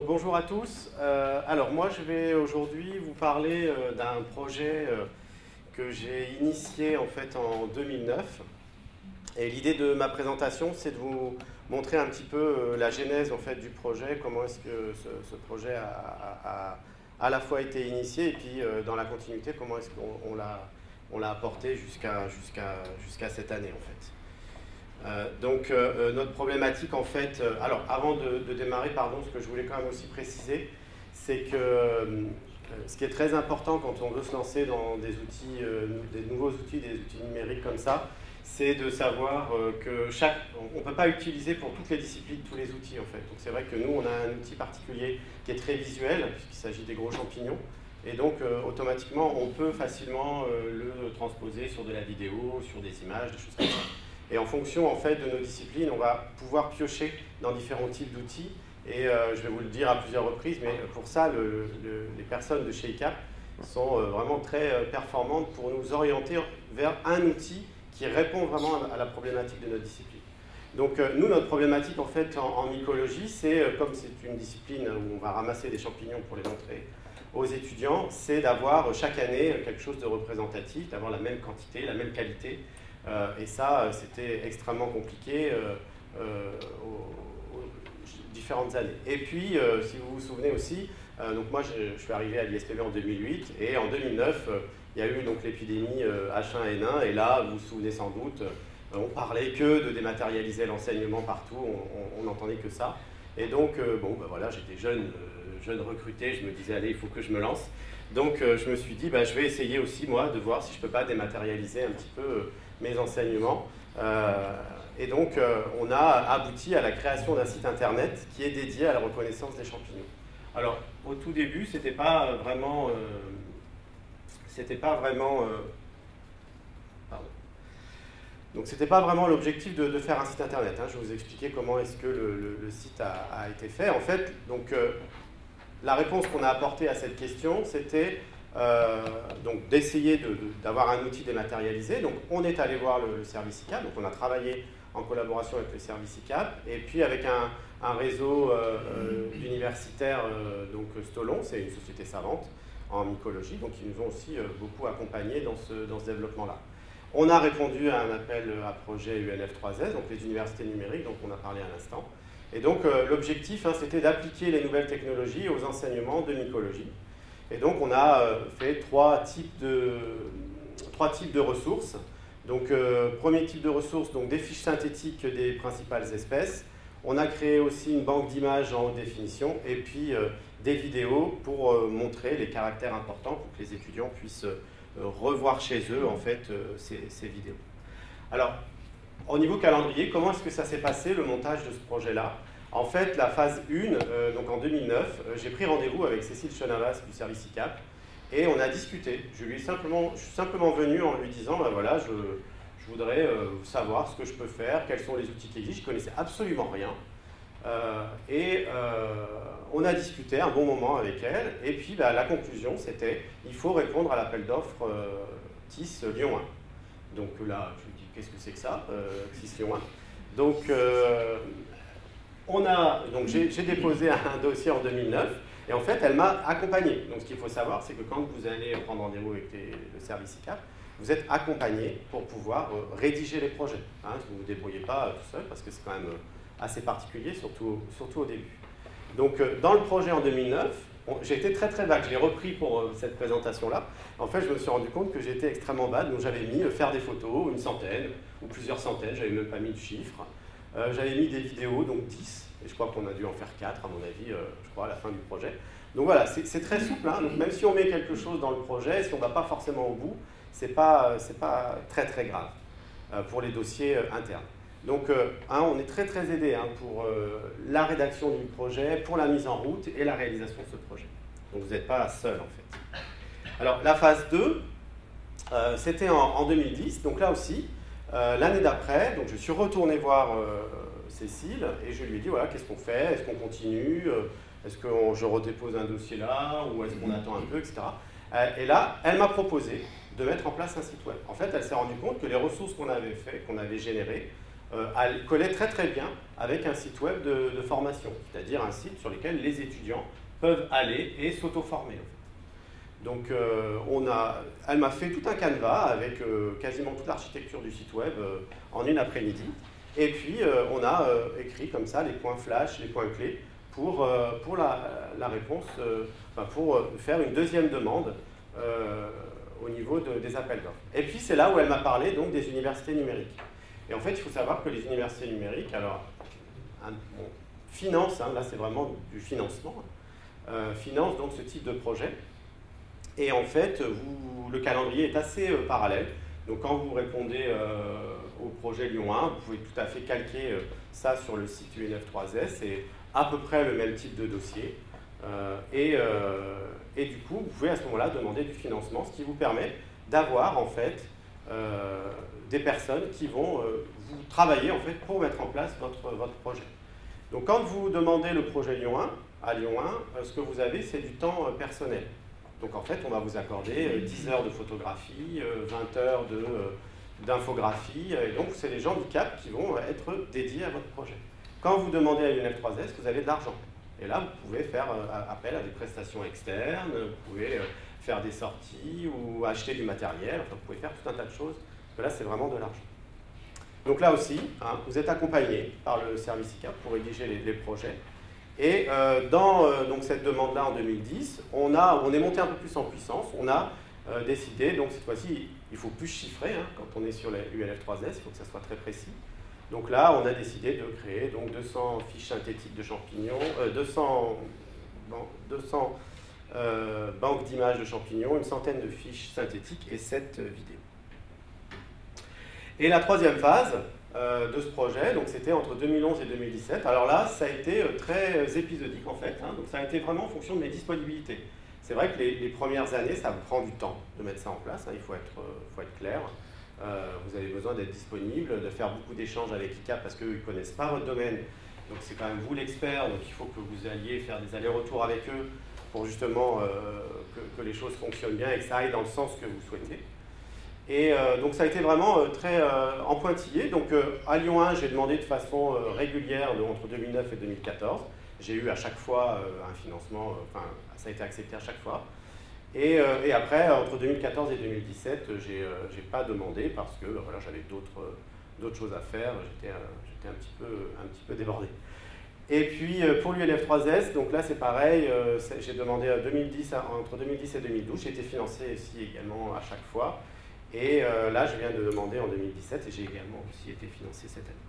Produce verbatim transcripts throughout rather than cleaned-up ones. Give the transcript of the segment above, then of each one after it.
Bonjour à tous. Euh, alors moi je vais aujourd'hui vous parler euh, d'un projet euh, que j'ai initié en fait en deux mille neuf. Et l'idée de ma présentation, c'est de vous montrer un petit peu euh, la genèse en fait du projet, comment est-ce que ce, ce projet a, a, a à la fois été initié et puis euh, dans la continuité, comment est-ce qu'on on l'a on l'a apporté jusqu'à jusqu'à jusqu'à cette année en fait. Euh, donc euh, notre problématique en fait, euh, alors avant de, de démarrer, pardon, ce que je voulais quand même aussi préciser, c'est que euh, ce qui est très important quand on veut se lancer dans des outils, euh, des nouveaux outils, des outils numériques comme ça, c'est de savoir euh, que chaque, on ne peut pas utiliser pour toutes les disciplines tous les outils en fait. Donc c'est vrai que nous on a un outil particulier qui est très visuel puisqu'il s'agit des gros champignons. Et donc, euh, automatiquement, on peut facilement euh, le transposer sur de la vidéo, sur des images, des choses comme ça. Et en fonction en fait, de nos disciplines, on va pouvoir piocher dans différents types d'outils. Et euh, je vais vous le dire à plusieurs reprises, mais pour ça, le, le, les personnes de chez I C A P sont euh, vraiment très euh, performantes pour nous orienter vers un outil qui répond vraiment à la problématique de notre discipline. Donc euh, nous, notre problématique en fait en, en mycologie, c'est, euh, comme c'est une discipline où on va ramasser des champignons pour les montrer aux étudiants, c'est d'avoir chaque année quelque chose de représentatif, d'avoir la même quantité, la même qualité. Euh, et ça, c'était extrêmement compliqué euh, euh, aux, aux différentes années. Et puis, euh, si vous vous souvenez aussi, euh, donc moi je, je suis arrivé à l'I S P B en deux mille huit, et en deux mille neuf, euh, il y a eu donc l'épidémie euh, H un N un, et là, vous vous souvenez sans doute, euh, on parlait que de dématérialiser l'enseignement partout, on n'entendait que ça. Et donc, euh, bon, ben voilà, j'étais jeune, euh, jeune recruté, je me disais, allez, il faut que je me lance. Donc, euh, je me suis dit, ben, je vais essayer aussi, moi, de voir si je ne peux pas dématérialiser un petit peu euh, mes enseignements. Euh, et donc, euh, on a abouti à la création d'un site internet qui est dédié à la reconnaissance des champignons. Alors, au tout début, c'était pas vraiment, euh, c'était pas vraiment, euh, pardon. Donc, c'était pas vraiment l'objectif de, de faire un site internet. Hein. Je vais vous expliquer comment est-ce que le, le, le site a, a été fait. En fait, donc, euh, la réponse qu'on a apportée à cette question, c'était Euh, donc d'essayer de, de, d'avoir un outil dématérialisé. Donc on est allé voir le, le service I C A P, donc on a travaillé en collaboration avec le service I C A P, et puis avec un, un réseau euh, euh, d'universitaires, euh, donc Stolon, c'est une société savante en mycologie, donc ils nous ont aussi euh, beaucoup accompagnés dans ce, dans ce développement-là. On a répondu à un appel à projet U N F trois S, donc les universités numériques, dont on a parlé à l'instant. Et donc euh, l'objectif, hein, c'était d'appliquer les nouvelles technologies aux enseignements de mycologie. Et donc, on a fait trois types de, trois types de ressources. Donc, euh, premier type de ressources, donc des fiches synthétiques des principales espèces. On a créé aussi une banque d'images en haute définition et puis euh, des vidéos pour euh, montrer les caractères importants pour que les étudiants puissent euh, revoir chez eux, en fait, euh, ces, ces vidéos. Alors, au niveau calendrier, comment est-ce que ça s'est passé, le montage de ce projet-là? En fait, la phase un, euh, donc en deux mille neuf, euh, j'ai pris rendez-vous avec Cécile Chenavas du service I C A P et on a discuté. Je, lui ai simplement, je suis simplement venu en lui disant, ben voilà, je, je voudrais euh, savoir ce que je peux faire, quels sont les outils qui existent. Je ne connaissais absolument rien. Euh, et euh, on a discuté un bon moment avec elle. Et puis ben, la conclusion, c'était, il faut répondre à l'appel d'offres euh, T I S Lyon un. Donc là, je me dis, qu'est-ce que c'est que ça, euh, T I S Lyon un? Donc, euh, On a, donc j'ai déposé un dossier en deux mille neuf et en fait elle m'a accompagné. Donc ce qu'il faut savoir, c'est que quand vous allez prendre rendez-vous avec les, le service I C A P, vous êtes accompagné pour pouvoir euh, rédiger les projets. Hein, vous ne vous débrouillez pas euh, tout seul parce que c'est quand même euh, assez particulier, surtout, surtout au début. Donc euh, dans le projet en deux mille neuf, j'ai été très très vague, je l'ai repris pour euh, cette présentation-là. En fait, je me suis rendu compte que j'étais extrêmement bas, donc j'avais mis euh, faire des photos, une centaine ou plusieurs centaines, j'avais même pas mis de chiffres. Euh, J'avais mis des vidéos, donc dix, et je crois qu'on a dû en faire quatre, à mon avis, euh, je crois, à la fin du projet. Donc voilà, c'est très souple, hein, donc même si on met quelque chose dans le projet, si on ne va pas forcément au bout, ce n'est pas, c'est pas très très grave euh, pour les dossiers euh, internes. Donc euh, hein, on est très très aidé hein, pour euh, la rédaction du projet, pour la mise en route et la réalisation de ce projet. Donc vous n'êtes pas seul en fait. Alors la phase deux, euh, c'était en, en deux mille dix, donc là aussi, Euh, l'année d'après, donc je suis retourné voir euh, Cécile et je lui ai dit voilà, qu'est-ce qu'on fait, est-ce qu'on continue, est-ce que on, je redépose un dossier là ou est-ce qu'on attend un peu, et cetera. Euh, et là, elle m'a proposé de mettre en place un site web. En fait, elle s'est rendue compte que les ressources qu'on avait fait, qu'on avait générées, euh, collait très très bien avec un site web de, de formation, c'est-à-dire un site sur lequel les étudiants peuvent aller et s'auto-former. En fait. Donc euh, on a, elle m'a fait tout un canevas avec euh, quasiment toute l'architecture du site web euh, en une après-midi. Et puis euh, on a euh, écrit comme ça les points flash, les points clés pour, euh, pour la, la réponse, euh, enfin pour faire une deuxième demande euh, au niveau de, des appels d'offres. Et puis c'est là où elle m'a parlé donc des universités numériques. Et en fait, il faut savoir que les universités numériques, alors, un, bon, financent, hein, là c'est vraiment du financement, euh, financent donc ce type de projet. Et en fait, vous, le calendrier est assez euh, parallèle. Donc quand vous répondez euh, au projet Lyon un, vous pouvez tout à fait calquer euh, ça sur le site U N F trois S, et à peu près le même type de dossier. Euh, et, euh, et du coup, vous pouvez à ce moment-là demander du financement, ce qui vous permet d'avoir en fait euh, des personnes qui vont euh, vous travailler en fait pour mettre en place votre, votre projet. Donc quand vous demandez le projet Lyon un, à Lyon un, euh, ce que vous avez, c'est du temps euh, personnel. Donc en fait, on va vous accorder euh, dix heures de photographie, euh, vingt heures de, euh, d'infographie, et donc c'est les gens du C A P qui vont être dédiés à votre projet. Quand vous demandez à U N F trois S, vous avez de l'argent. Et là, vous pouvez faire euh, appel à des prestations externes, vous pouvez euh, faire des sorties ou acheter du matériel, enfin, vous pouvez faire tout un tas de choses, parce que là, c'est vraiment de l'argent. Donc là aussi, hein, vous êtes accompagné par le service I C A P pour rédiger les, les projets. Et euh, dans euh, donc cette demande-là en deux mille dix, on, a, on est monté un peu plus en puissance, on a euh, décidé, donc cette fois-ci, il faut plus chiffrer, hein, quand on est sur les U N F trois S, il faut que ça soit très précis. Donc là, on a décidé de créer donc, deux cents fiches synthétiques de champignons, euh, deux cents, bon, deux cents euh, banques d'images de champignons, une centaine de fiches synthétiques et sept euh, vidéos. Et la troisième phase euh, de ce projet, donc c'était entre deux mille onze et deux mille dix-sept. Alors là, ça a été euh, très euh, épisodique en fait, hein, donc ça a été vraiment en fonction de mes disponibilités. C'est vrai que les, les premières années, ça prend du temps de mettre ça en place, hein, il faut être, euh, faut être clair. Euh, vous avez besoin d'être disponible, de faire beaucoup d'échanges avec I C A P parce qu'eux ne connaissent pas votre domaine. Donc c'est quand même vous l'expert, donc il faut que vous alliez faire des allers-retours avec eux pour justement euh, que, que les choses fonctionnent bien et que ça aille dans le sens que vous souhaitez. Et euh, donc ça a été vraiment euh, très euh, en pointillé. Donc euh, à Lyon un, j'ai demandé de façon euh, régulière de, entre deux mille neuf et deux mille quatorze. J'ai eu à chaque fois euh, un financement, euh, enfin ça a été accepté à chaque fois. Et, euh, et après, entre deux mille quatorze et deux mille dix-sept, j'ai euh, j'ai pas demandé parce que voilà, j'avais d'autres euh, d'autres choses à faire, j'étais euh, j'étais un, petit peu, un petit peu débordé. Et puis euh, pour l'U N F trois S, donc là c'est pareil, euh, j'ai demandé à deux mille dix, à, entre deux mille dix et deux mille douze, j'ai été financé ici également à chaque fois. Et euh, là je viens de demander en deux mille dix-sept et j'ai également aussi été financé cette année.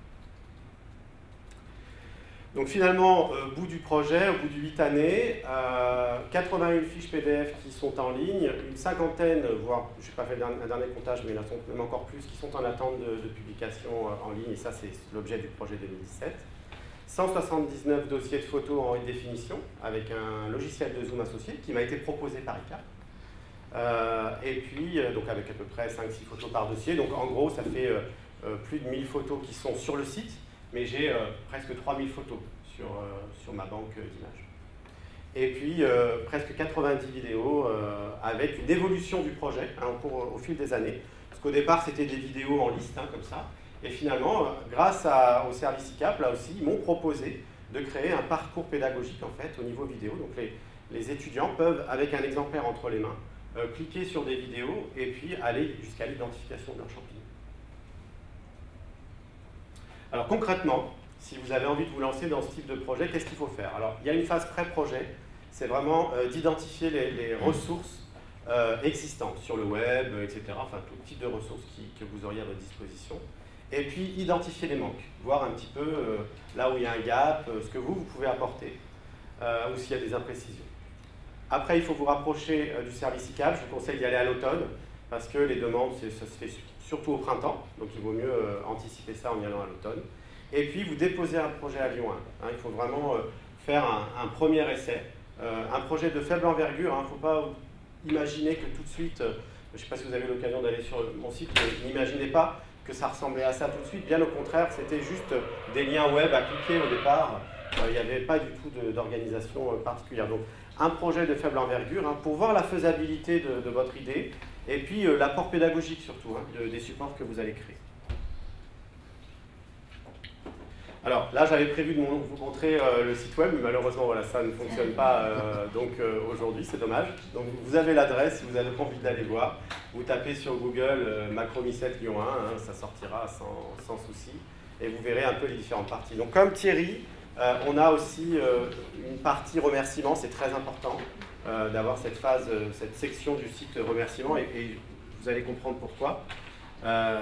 Donc finalement, au bout du projet, au bout de huit années, euh, quatre-vingt-une fiches P D F qui sont en ligne, une cinquantaine, voire je n'ai pas fait un dernier comptage, mais là sont même encore plus, qui sont en attente de, de publication en ligne, et ça c'est l'objet du projet deux mille dix-sept. cent soixante-dix-neuf dossiers de photos en haute définition, avec un logiciel de zoom associé qui m'a été proposé par I C A P. Euh, et puis, euh, donc avec à peu près cinq six photos par dossier, donc en gros ça fait euh, plus de mille photos qui sont sur le site, mais j'ai euh, presque trois mille photos sur, euh, sur ma banque d'images. Et puis euh, presque quatre-vingt-dix vidéos euh, avec une évolution du projet hein, au, cours, au fil des années. Parce qu'au départ, c'était des vidéos en liste, hein, comme ça. Et finalement, euh, grâce à, au service I C A P, là aussi, ils m'ont proposé de créer un parcours pédagogique en fait, au niveau vidéo. Donc les, les étudiants peuvent, avec un exemplaire entre les mains, euh, cliquer sur des vidéos et puis aller jusqu'à l'identification de leurs champignons. Alors concrètement, si vous avez envie de vous lancer dans ce type de projet, qu'est-ce qu'il faut faire? Alors il y a une phase pré-projet, c'est vraiment euh, d'identifier les, les ressources euh, existantes sur le web, et cetera. Enfin tout type de ressources qui, que vous auriez à votre disposition. Et puis identifier les manques, voir un petit peu euh, là où il y a un gap, euh, ce que vous, vous pouvez apporter, euh, ou s'il y a des imprécisions. Après, il faut vous rapprocher euh, du service I C A P, je vous conseille d'y aller à l'automne, parce que les demandes, ça se fait surtout au printemps, donc il vaut mieux euh, anticiper ça en y allant à l'automne. Et puis, vous déposez un projet à Lyon un. Hein, il faut vraiment euh, faire un, un premier essai, euh, un projet de faible envergure. Il hein, ne faut pas imaginer que tout de suite, euh, je ne sais pas si vous avez l'occasion d'aller sur mon site, mais n'imaginez pas que ça ressemblait à ça tout de suite. Bien au contraire, c'était juste des liens web à cliquer au départ. Euh, il n'y avait pas du tout d'organisation euh, particulière. Donc, un projet de faible envergure hein, pour voir la faisabilité de, de votre idée et puis euh, l'apport pédagogique surtout hein, de, des supports que vous allez créer. Alors là, j'avais prévu de vous montrer euh, le site web, mais malheureusement, voilà, ça ne fonctionne pas euh, donc euh, aujourd'hui, c'est dommage. Donc vous avez l'adresse, si vous avez envie d'aller voir, vous tapez sur Google euh, Macromis sept Lyon un, hein, ça sortira sans, sans souci, et vous verrez un peu les différentes parties. Donc comme Thierry, euh, on a aussi euh, une partie remerciements, c'est très important euh, d'avoir cette phase, euh, cette section du site remerciements, et, et vous allez comprendre pourquoi euh,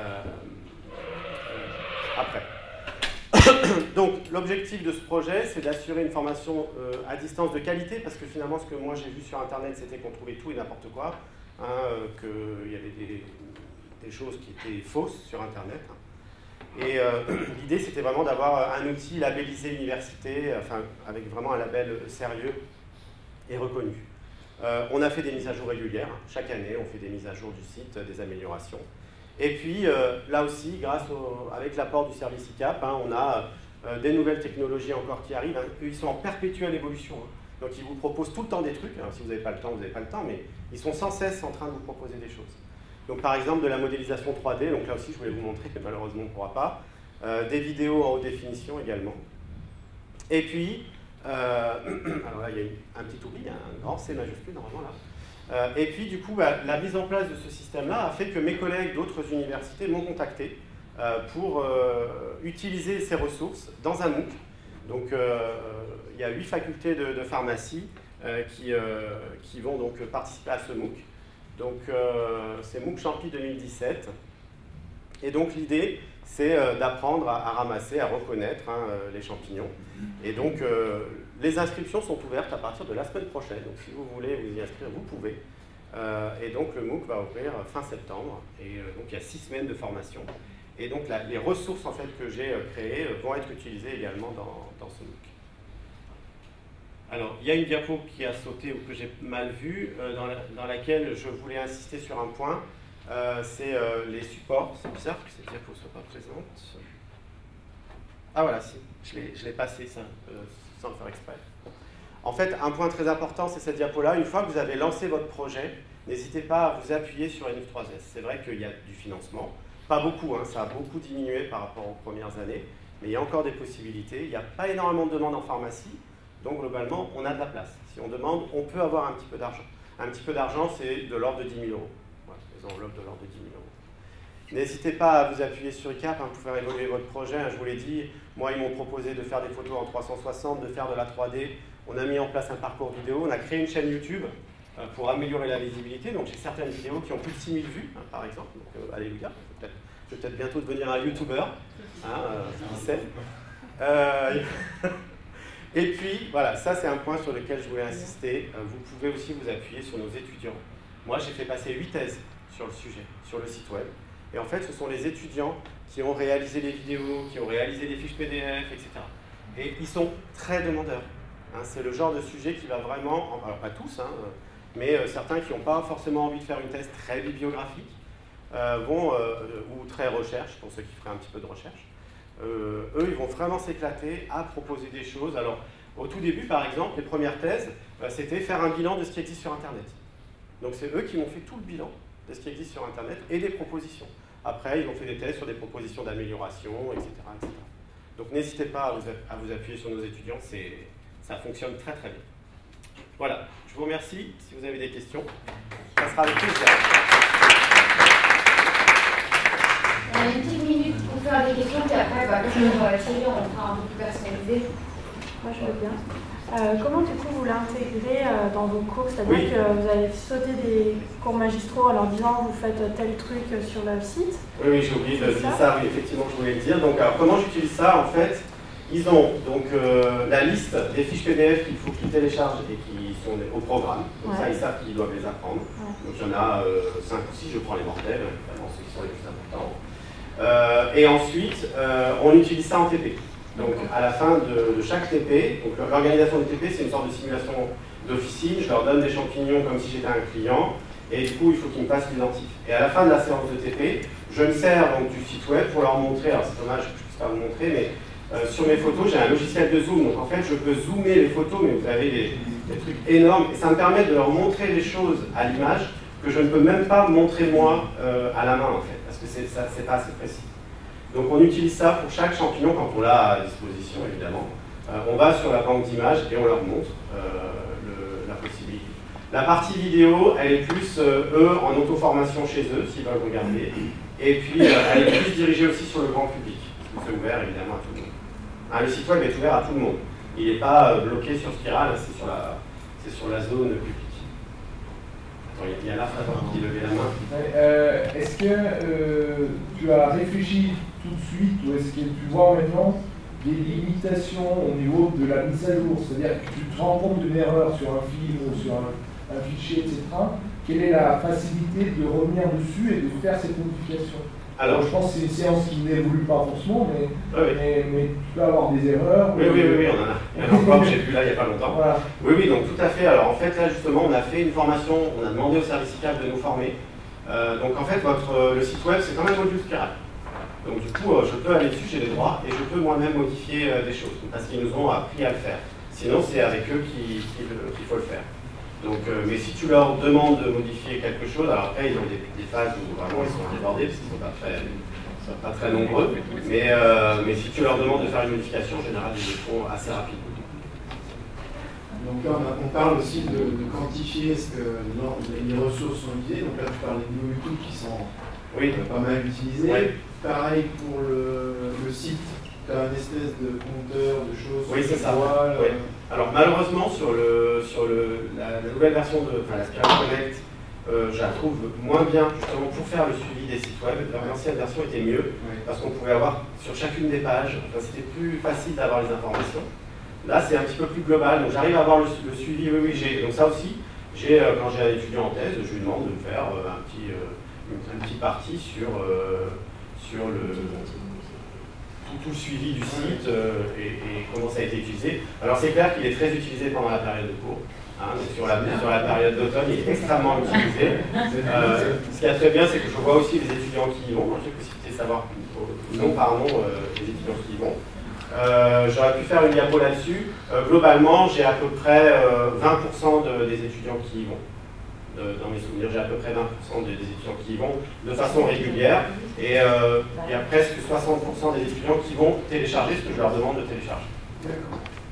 après. Donc l'objectif de ce projet, c'est d'assurer une formation euh, à distance de qualité, parce que finalement ce que moi j'ai vu sur internet, c'était qu'on trouvait tout et n'importe quoi, hein, euh, qu'il y avait des, des choses qui étaient fausses sur internet. Hein. Et euh, l'idée c'était vraiment d'avoir un outil labellisé université, enfin avec vraiment un label sérieux et reconnu. Euh, on a fait des mises à jour régulières, chaque année on fait des mises à jour du site, des améliorations. Et puis, euh, là aussi, grâce au, avec l'apport du service I C A P, hein, on a euh, des nouvelles technologies encore qui arrivent. Hein. Ils sont en perpétuelle évolution. Hein. Donc, ils vous proposent tout le temps des trucs. Alors, si vous n'avez pas le temps, vous n'avez pas le temps, mais ils sont sans cesse en train de vous proposer des choses. Donc, par exemple, de la modélisation trois D. Donc, là aussi, je voulais vous montrer, mais malheureusement, on ne pourra pas. Euh, des vidéos en haute définition également. Et puis, euh, alors là, il y a eu un petit oubli, un grand C majuscule, normalement, là. Euh, et puis, du coup, bah, la mise en place de ce système-là a fait que mes collègues d'autres universités m'ont contacté euh, pour euh, utiliser ces ressources dans un MOOC. Donc, euh, il y a huit facultés de, de pharmacie euh, qui, euh, qui vont donc participer à ce MOOC. Donc, euh, c'est MOOC Champy deux mille dix-sept. Et donc, l'idée, c'est euh, d'apprendre à, à ramasser, à reconnaître hein, euh, les champignons. Et donc, euh, les inscriptions sont ouvertes à partir de la semaine prochaine. Donc, si vous voulez vous y inscrire, vous pouvez. Euh, et donc, le MOOC va ouvrir fin septembre. Et euh, donc, il y a six semaines de formation. Et donc, la, les ressources en fait, que j'ai euh, créées euh, vont être utilisées également dans, dans ce MOOC. Alors, il y a une diapo qui a sauté ou que j'ai mal vue, euh, dans, la, dans laquelle je voulais insister sur un point. Euh, c'est euh, les supports. C'est bizarre que cette diapo ne soit pas présente. Ah voilà, si, je l'ai passé ça, euh, sans le faire exprès. En fait, un point très important, c'est cette diapo-là. Une fois que vous avez lancé votre projet, n'hésitez pas à vous appuyer sur N F trois S. C'est vrai qu'il y a du financement. Pas beaucoup, hein, ça a beaucoup diminué par rapport aux premières années, mais il y a encore des possibilités. Il n'y a pas énormément de demandes en pharmacie, donc globalement, on a de la place. Si on demande, on peut avoir un petit peu d'argent. Un petit peu d'argent, c'est de l'ordre de dix mille euros. Voilà, les enveloppes de l'ordre de dix mille euros. N'hésitez pas à vous appuyer sur I C A P hein, pour faire évoluer votre projet. Hein, je vous l'ai dit, moi, ils m'ont proposé de faire des photos en trois cent soixante, de faire de la trois D. On a mis en place un parcours vidéo. On a créé une chaîne YouTube euh, pour améliorer la visibilité. Donc, j'ai certaines vidéos qui ont plus de six mille vues, hein, par exemple. Donc, euh, alléluia. Je vais peut-être peut bientôt devenir un YouTuber. Hein, euh, qui sait. Euh, Et puis, voilà, ça, c'est un point sur lequel je voulais insister. Euh, vous pouvez aussi vous appuyer sur nos étudiants. Moi, j'ai fait passer huit thèses sur le sujet, sur le site web. Et en fait, ce sont les étudiants qui ont réalisé les vidéos, qui ont réalisé des fiches P D F, et cetera. Et ils sont très demandeurs. Hein, c'est le genre de sujet qui va vraiment, alors pas tous, hein, mais euh, certains qui n'ont pas forcément envie de faire une thèse très bibliographique, euh, vont, euh, ou très recherche, pour ceux qui feraient un petit peu de recherche, euh, eux, ils vont vraiment s'éclater à proposer des choses. Alors, au tout début, par exemple, les premières thèses, euh, c'était faire un bilan de ce qui existe sur Internet. Donc, c'est eux qui m'ont fait tout le bilan de ce qui existe sur Internet et des propositions. Après, ils ont fait des thèses sur des propositions d'amélioration, et cetera, et cetera. Donc, n'hésitez pas à vous, à vous appuyer sur nos étudiants, ça fonctionne très très bien. Voilà, je vous remercie. Si vous avez des questions, ça sera avec plaisir. On a une petite minute pour faire des questions, puis après, bah, comme on va essayer, on fera un peu plus personnalisé. Moi, je veux bien. Euh, comment, du coup, vous l'intégrez euh, dans vos cours? C'est-à-dire oui. que vous allez sauter des cours magistraux en leur disant vous faites tel truc sur le site? Oui, oui, j'ai oublié de dire ça. ça, oui, effectivement, je voulais le dire. Donc, alors, comment j'utilise ça? En fait, ils ont donc euh, la liste des fiches P D F qu'il faut qu'ils téléchargent et qui sont au programme. Donc, ouais. Ça, ils savent qu'ils doivent les apprendre. Ouais. Donc, il y en a euh, cinq ou six, je prends les mortels, évidemment, ceux qui sont les plus importants. Euh, et ensuite, euh, on utilise ça en T P. Donc, à la fin de, de chaque T P, donc l'organisation des T P, c'est une sorte de simulation d'officine. Je leur donne des champignons comme si j'étais un client, et du coup, il faut qu'ils me passent l'identif. Et à la fin de la séance de T P, je me sers donc du site web pour leur montrer, alors c'est dommage que je ne puisse pas vous montrer, mais euh, sur mes photos, j'ai un logiciel de zoom. Donc, en fait, je peux zoomer les photos, mais vous avez des, des trucs énormes, et ça me permet de leur montrer les choses à l'image que je ne peux même pas montrer moi euh, à la main, en fait, parce que c'est pas assez précis. Donc on utilise ça pour chaque champignon quand on l'a à disposition, évidemment. Euh, on va sur la banque d'images et on leur montre euh, le, la possibilité. La partie vidéo, elle est plus, euh, eux, en auto-formation chez eux, s'ils veulent regarder. Et puis, euh, elle est plus dirigée aussi sur le grand public. Parce que c'est ouvert, évidemment, à tout le monde. Hein, le site web est ouvert à tout le monde. Il n'est pas euh, bloqué sur Spiral, c'est sur, sur la zone publique. Attends, il y a la phrase qui levait la main. Euh, est-ce que euh, tu as réfléchi tout de suite, ou est-ce que tu vois maintenant des limitations au niveau de la mise à jour? C'est-à-dire que tu te rends compte d'une erreur sur un film ou sur un, un fichier, et cetera. Quelle est la facilité de revenir dessus et de faire cette modification? Alors, je pense que c'est une séance qui n'évolue pas forcément, mais, oui, oui. mais, mais tu peux avoir des erreurs. Oui, oui, oui, oui, on en a. Il y en a encore que j'ai vu là il n'y a pas longtemps. Voilà. Oui, oui, donc tout à fait. Alors en fait, là justement, on a fait une formation, on a demandé au service I C A P de nous former. Euh, donc en fait, votre, le site web, c'est quand même module Spiral. Donc du coup, euh, je peux aller dessus, j'ai des droits, et je peux moi-même modifier euh, des choses, parce qu'ils nous ont appris à le faire. Sinon, c'est avec eux qu'il qu'il, qu'il faut le faire. Donc, euh, mais si tu leur demandes de modifier quelque chose, alors après ils ont des, des phases où vraiment ils sont débordés parce qu'ils ne sont pas très, sont pas très nombreux, mais, euh, mais si tu leur demandes de faire une modification, en général ils le font assez rapidement. Donc là on, a, on parle aussi de, de quantifier ce que non, les ressources sont utilisées, donc là tu parles des vidéos YouTube qui sont oui. euh, pas mal utilisées. Oui. Pareil pour le, le site. Tu as une espèce de compteur de choses. Oui, c'est ça. Voile, oui. euh... Alors malheureusement, sur, le, sur le, la, la nouvelle version de enfin, la Spiral Connect, euh, je la trouve moins bien justement pour faire le suivi des sites web. L'ancienne version était mieux oui. parce qu'on pouvait avoir sur chacune des pages, enfin, c'était plus facile d'avoir les informations. Là, c'est un petit peu plus global, donc j'arrive à avoir le, le suivi. Oui, oui, j'ai. Donc ça aussi, j'ai euh, quand j'ai un étudiant en thèse, je lui demande de me faire euh, un petit, euh, une, une petite partie sur, euh, sur le. tout le suivi du site euh, et, et comment ça a été utilisé. Alors c'est clair qu'il est très utilisé pendant la période de cours. Hein, sur, la, sur la période d'automne, il est extrêmement utilisé. Euh, ce qui est très bien, c'est que je vois aussi les étudiants qui y vont. J'ai possibilité de savoir nom par nom euh, les étudiants qui y vont. Euh, J'aurais pu faire une diapo là-dessus. Euh, globalement, j'ai à peu près euh, vingt pour cent de, des étudiants qui y vont. De, dans mes souvenirs, j'ai à peu près vingt pour cent des, des étudiants qui y vont de façon régulière et euh, il y a presque soixante pour cent des étudiants qui vont télécharger ce que je leur demande de télécharger. D'accord.